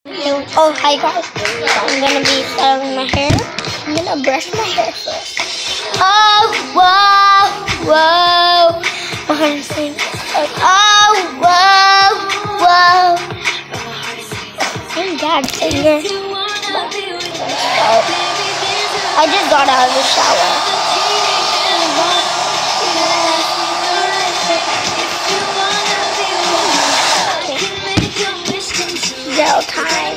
Oh, hi guys. I'm gonna be styling my hair. I'm gonna brush my hair first. Oh, whoa, whoa. I'm gonna sing. Oh, whoa, whoa. I'm bad singer. I just got out of the shower. Gel time.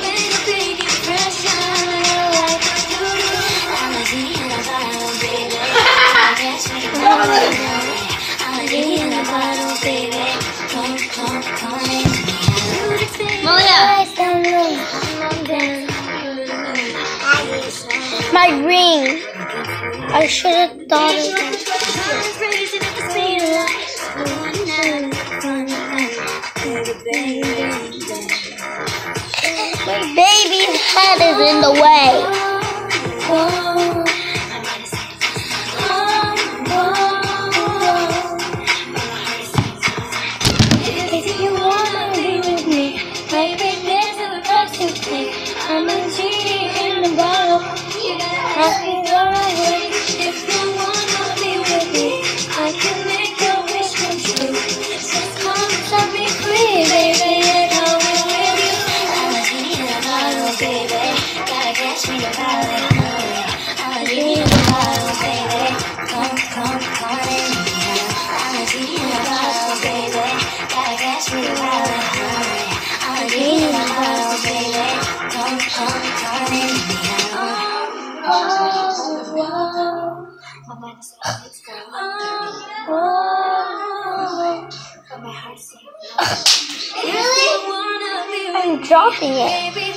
My ring. I should have thought of that. My baby's head is in the way. If you wanna be with me, maybe there's a price to pay. I'm a genie in the bottle. You gotta ask me the right way. If you wanna be with me, I can make your wish come true. Just come set me free, baby, and I'll be with you. I'm a genie in a bottle, baby. Gotta catch me the bottle. I'm a genie in a bottle, baby. Come in. I'm a genie in a bottle, baby. Gotta catch me the bottle. I'm a genie in a bottle, baby. Come in. Really? I'm dropping it.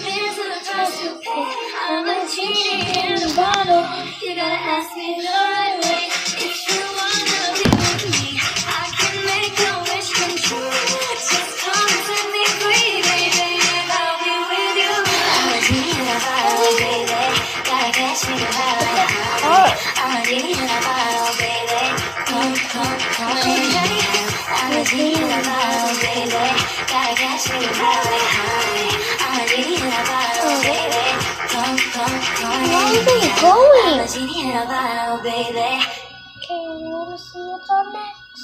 I'm a genie in a bottle. You gotta ask me the right way. If you wanna be with me, I can make your wish come true. Just come and set me free, baby, and I'll be with you. I'm a genie in a bottle, baby. Gotta catch me the bottle. I'm a genie in a bottle, baby. Come in. I'm a genie in a bottle, baby. Gotta catch me the bottle. I'm a genie in a bottle, baby. Come in. Where are they going? I'm a genie in a bottle, baby. Okay, we'll see what's on next.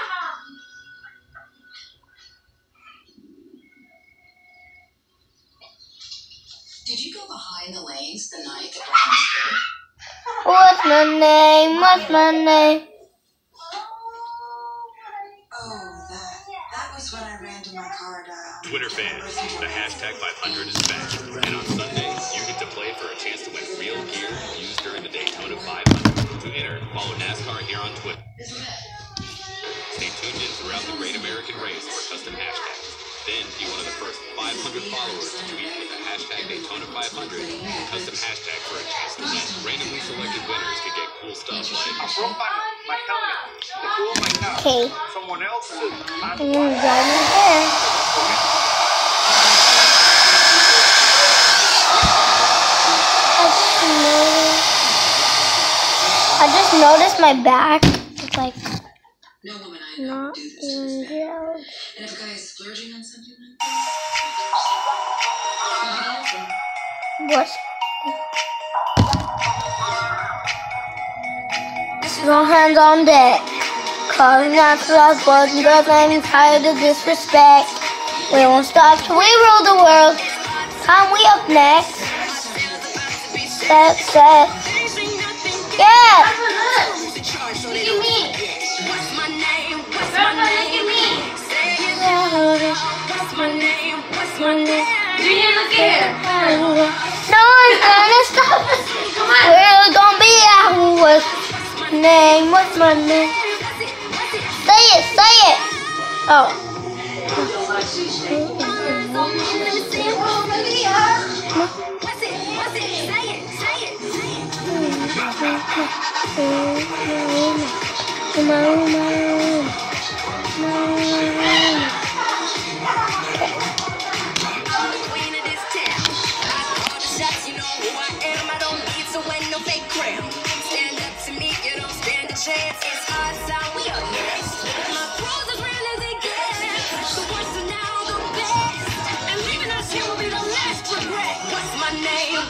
Did you go behind the lanes the night that Brian spilled? What's my name? What's my name? Oh, that was when I ran to my car dial. Twitter fans, the hashtag 500 is back. And on Sunday, you get to play for a chance to win real gear used during the Daytona 500. To enter, follow NASCAR here on Twitter. Stay tuned in throughout the Great American Race for custom hashtags. Then be one of the first 500 followers to tweet with the hashtag Daytona 500 custom hashtag for a chance to win. Randomly selected winners could get cool stuff like I broke my helmet. The cool of my car. Okay. Someone else. I'm gonna dry my hair. I just noticed my back. It's like No woman I know not do this even to this man. gel. And if a guy is splurging on something like this, What's no hands on deck. Calling out to us, boys and girls, I'm tired of disrespect. We won't stop till we rule the world. Time we up next. Set. Yeah! Look at me. What's my name? What's my name? What's my name? What's my name? Junior, look here. No one's gonna stop us. We're gonna be out. What's my name? What's my name? Say it. Oh. It's our time, we are next. My pros as real as they get. The worst are now the best. And leaving us here will be the last.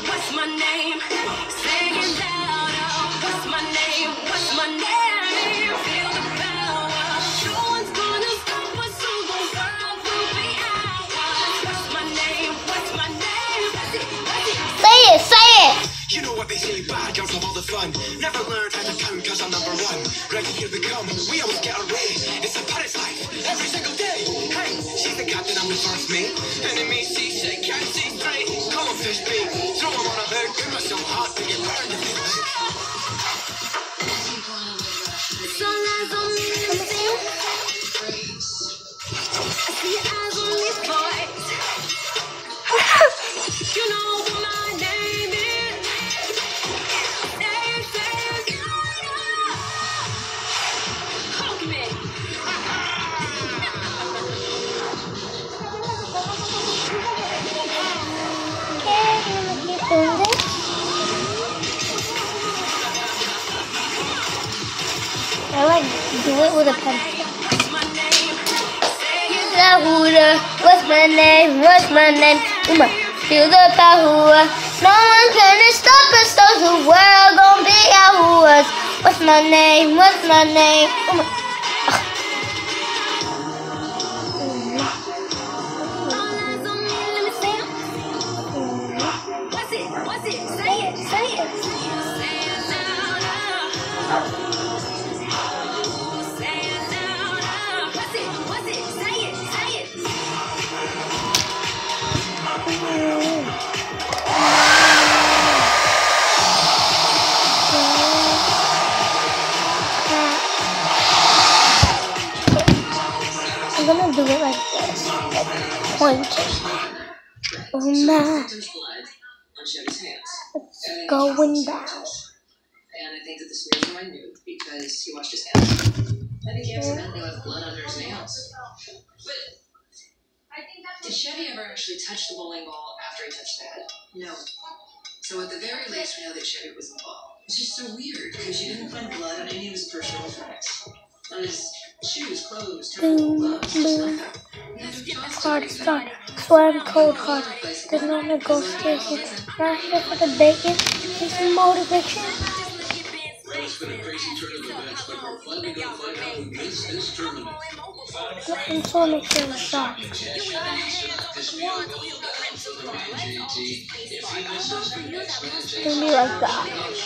What's my name? Say it louder. What's my name? What's my name? Feel the power. No one's gonna stop us, so the world will be ours. What's my name? What's my name? Say it, say it. You know what they say, bad girls have all the fun. Never learned how to count cause I'm number one. Ready, here we come, we always get away. It's a pirate's life, every single day. Hey, she's the captain, I'm the first mate. Enemy seasick, can't see straight. Call 'em fish bait, throw 'em on a hook. They're so hot, they get burned if they lick. Sunrise on me, let me see you. I see your eyes on me, boy. You know what my name is. Hug me. I like do it with a pencil. What's my name? What's my name? What's my name? Feel the power. No one's gonna stop us, so the world gonna be ours. What's my name? What's my name? Sunrise on me, let me see you. What's it? What's it? Say it. Say it. Say it louder. Say it louder. What's it? What's it? Say it. Say it. I'm gonna do it like this. Pointing. Oh my. Victim's blood on Chevy's hands. It's going down. And I think that the smears were minute because he washed his hands. I think he accidentally left blood under his nails. But did Chevy ever actually touch the bowling ball after he touched the head? No. So at the very least, we know that Chevy was involved. It's just so weird because you didn't find blood on any of his personal effects. On his shoes, clothes, toes, gloves, just nothing. Hard start. So I'm cold hard. There's no negotiation. Not here for the bacon. It's motivation. Well, it's been a crazy turn of events, but we're finally going to find out who wins this tournament. I'm so make sure it's shot. This meal will be back for the BGT. If he misses the next match, It's gonna be like that.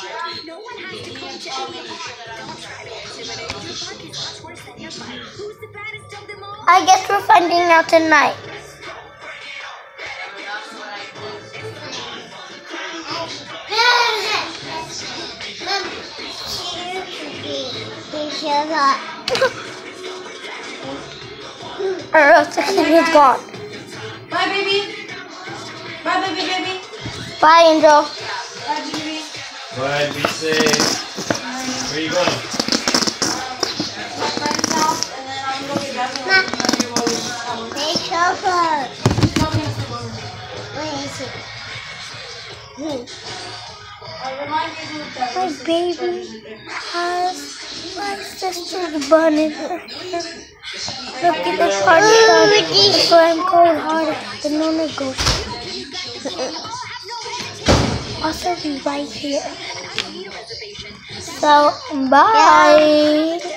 I guess we're finding out tonight. Or else the kid is gone. Bye, baby. Bye, baby, baby. Bye, Angel. Bye, baby. Bye, be safe. Where are you going? My friend's house, and then I'm going to go get back. Hey, Chopper. My baby has my sister's bun in her hair. Look at this hard stuff. So I'm cold hearted. The no negotiation. Also be right here. So bye.